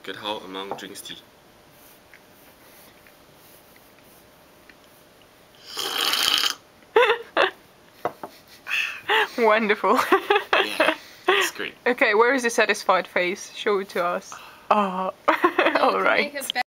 Look at how a monk drinks tea. Wonderful. Yeah, it's great. Okay, where is the satisfied face? Show it to us. Oh, all right.